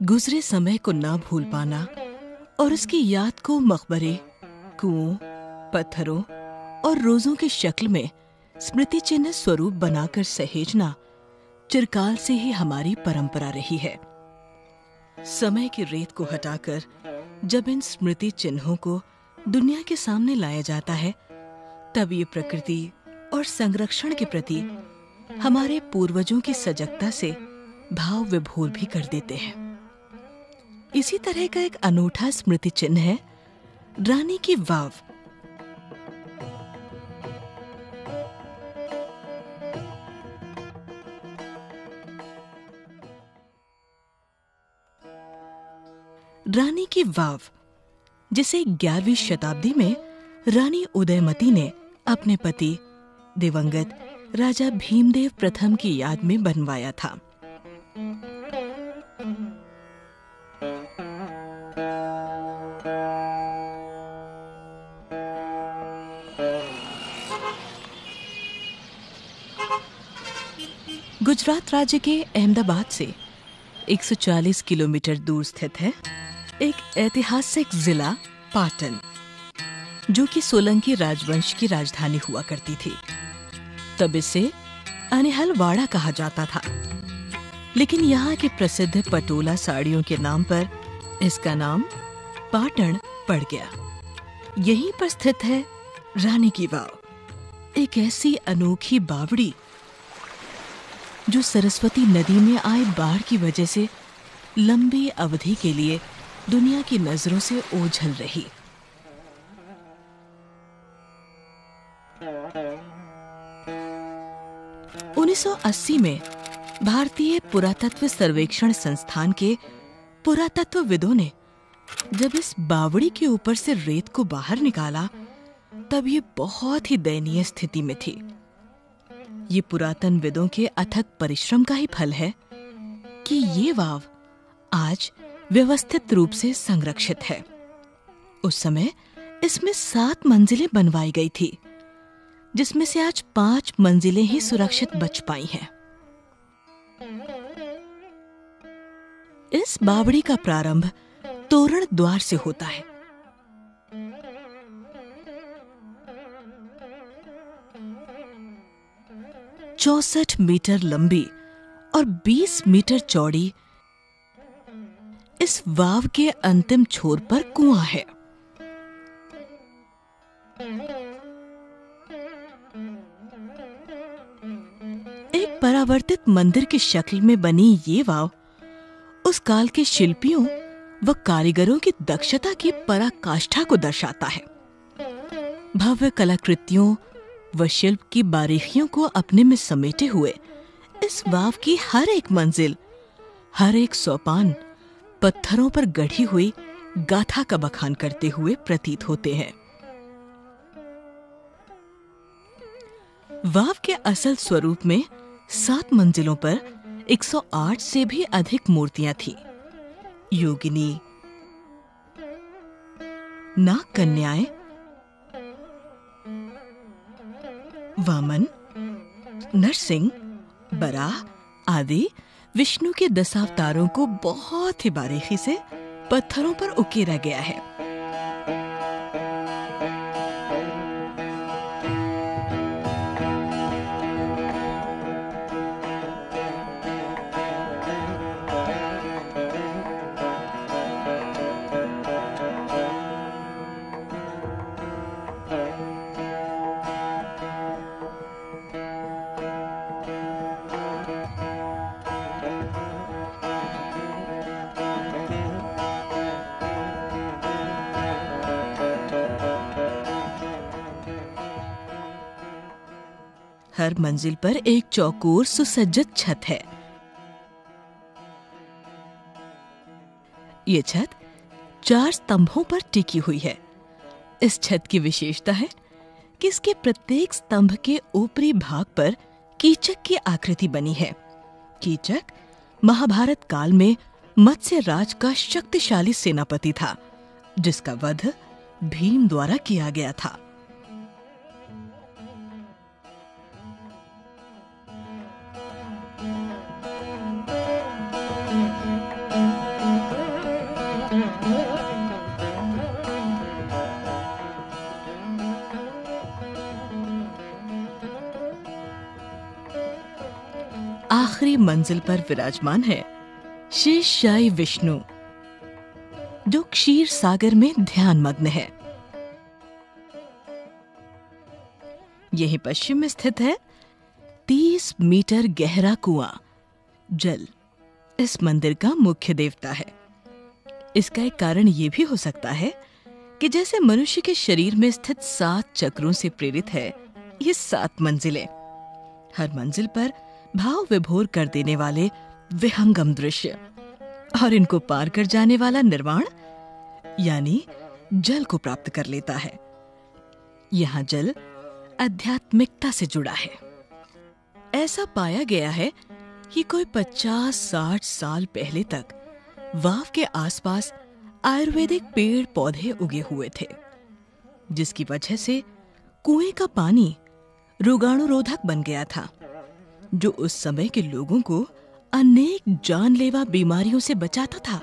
गुजरे समय को ना भूल पाना और उसकी याद को मकबरे, कुओं, पत्थरों और रोजों की शक्ल में स्मृति चिन्ह स्वरूप बनाकर सहेजना चिरकाल से ही हमारी परंपरा रही है। समय की रेत को हटाकर जब इन स्मृति चिन्हों को दुनिया के सामने लाया जाता है, तब ये प्रकृति और संरक्षण के प्रति हमारे पूर्वजों की सजगता से भाव विभोर भी कर देते हैं। इसी तरह का एक अनूठा स्मृति चिन्ह है रानी की वाव। रानी की वाव, जिसे 11वीं शताब्दी में रानी उदयमती ने अपने पति दिवंगत राजा भीमदेव प्रथम की याद में बनवाया था। गुजरात राज्य के अहमदाबाद से 140 किलोमीटर दूर स्थित है एक ऐतिहासिक जिला पाटन, जो कि सोलंकी राजवंश की राजधानी हुआ करती थी। तब इसे अनिहलवाड़ा कहा जाता था, लेकिन यहाँ के प्रसिद्ध पटोला साड़ियों के नाम पर इसका नाम पाटन पड़ गया। यहीं पर स्थित है रानी की वाव, एक ऐसी अनोखी बावड़ी जो सरस्वती नदी में आए बाढ़ की वजह से लंबी अवधि के लिए दुनिया की नजरों से ओझल रही। उन्नीस 1980 में भारतीय पुरातत्व सर्वेक्षण संस्थान के पुरातत्वविदों ने जब इस बावड़ी के ऊपर से रेत को बाहर निकाला, तब ये बहुत ही दयनीय स्थिति में थी। ये पुरातन विदों के अथक परिश्रम का ही फल है कि ये वाव आज व्यवस्थित रूप से संरक्षित है। उस समय इसमें 7 मंजिलें बनवाई गई थी, जिसमें से आज 5 मंजिलें ही सुरक्षित बच पाई हैं। इस बावड़ी का प्रारंभ तोरण द्वार से होता है। चौसठ मीटर लंबी और 20 मीटर चौड़ी इस वाव के अंतिम छोर पर कुआं है। एक परावर्तित मंदिर की शक्ल में बनी ये वाव उस काल के शिल्पियों व कारीगरों की दक्षता की पराकाष्ठा को दर्शाता है। भव्य कलाकृतियों व शिल्प की बारीकियों को अपने में समेटे हुए इस वाव की हर एक मंजिल, हर एक सोपान पत्थरों पर गढ़ी हुई गाथा का बखान करते हुए प्रतीत होते हैं। वाव के असल स्वरूप में 7 मंजिलों पर 108 से भी अधिक मूर्तियां थीं। योगिनी, नाग कन्याएं, वामन, नरसिंह, बराह आदि विष्णु के 10 अवतारों को बहुत ही बारीकी से पत्थरों पर उकेरा गया है। हर मंजिल पर एक चौकोर सुसज्जित छत है। ये छत 4 स्तंभों पर टिकी हुई है। इस छत की विशेषता है कि इसके प्रत्येक स्तंभ के ऊपरी भाग पर कीचक की आकृति बनी है। कीचक महाभारत काल में मत्स्य राज का शक्तिशाली सेनापति था, जिसका वध भीम द्वारा किया गया था। आखिरी मंजिल पर विराजमान है शेषशायी विष्णु, जो क्षीर सागर में ध्यान मग्न है। यहीं पश्चिम में स्थित है 30 मीटर गहरा कुआं। जल इस मंदिर का मुख्य देवता है। इसका एक कारण यह भी हो सकता है कि जैसे मनुष्य के शरीर में स्थित 7 चक्रों से प्रेरित है ये 7 मंजिलें। हर मंजिल पर भाव विभोर कर देने वाले विहंगम दृश्य और इनको पार कर जाने वाला निर्वाण यानी जल को प्राप्त कर लेता है। यहां जल आध्यात्मिकता से जुड़ा है। ऐसा पाया गया है कि कोई 50-60 साल पहले तक वाव के आसपास आयुर्वेदिक पेड़ पौधे उगे हुए थे, जिसकी वजह से कुएं का पानी रोगाणुरोधक बन गया था, जो उस समय के लोगों को अनेक जानलेवा बीमारियों से बचाता था।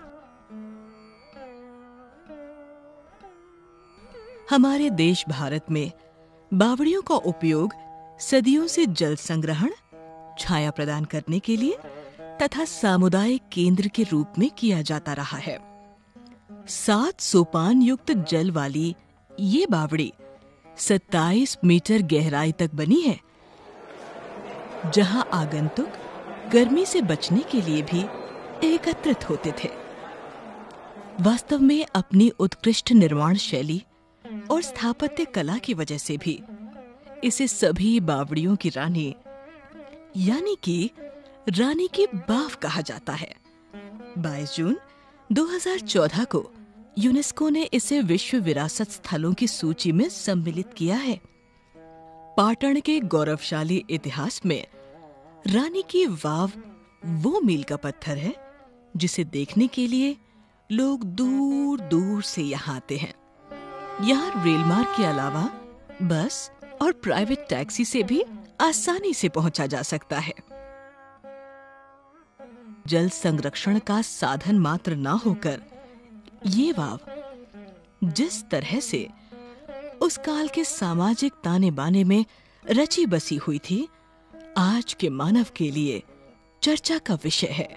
हमारे देश भारत में बावड़ियों का उपयोग सदियों से जल संग्रहण, छाया प्रदान करने के लिए तथा सामुदायिक केंद्र के रूप में किया जाता रहा है। 7 सोपान युक्त जल वाली ये बावड़ी 27 मीटर गहराई तक बनी है, जहां आगंतुक गर्मी से बचने के लिए भी एकत्रित होते थे। वास्तव में अपनी उत्कृष्ट निर्माण शैली और स्थापत्य कला की वजह से भी इसे सभी बावड़ियों की रानी यानी कि रानी की बाव कहा जाता है। 22 जून 2014 को यूनेस्को ने इसे विश्व विरासत स्थलों की सूची में सम्मिलित किया है। पाटन के गौरवशाली इतिहास में रानी की वाव वो मील का पत्थर है जिसे देखने के लिए लोग दूर दूर से यहाँ आते हैं। यहाँ रेल मार्ग के अलावा बस और प्राइवेट टैक्सी से भी आसानी से पहुंचा जा सकता है। जल संरक्षण का साधन मात्र ना होकर ये वाव जिस तरह से उस काल के सामाजिक ताने बाने में रची बसी हुई थी, आज के मानव के लिए चर्चा का विषय है।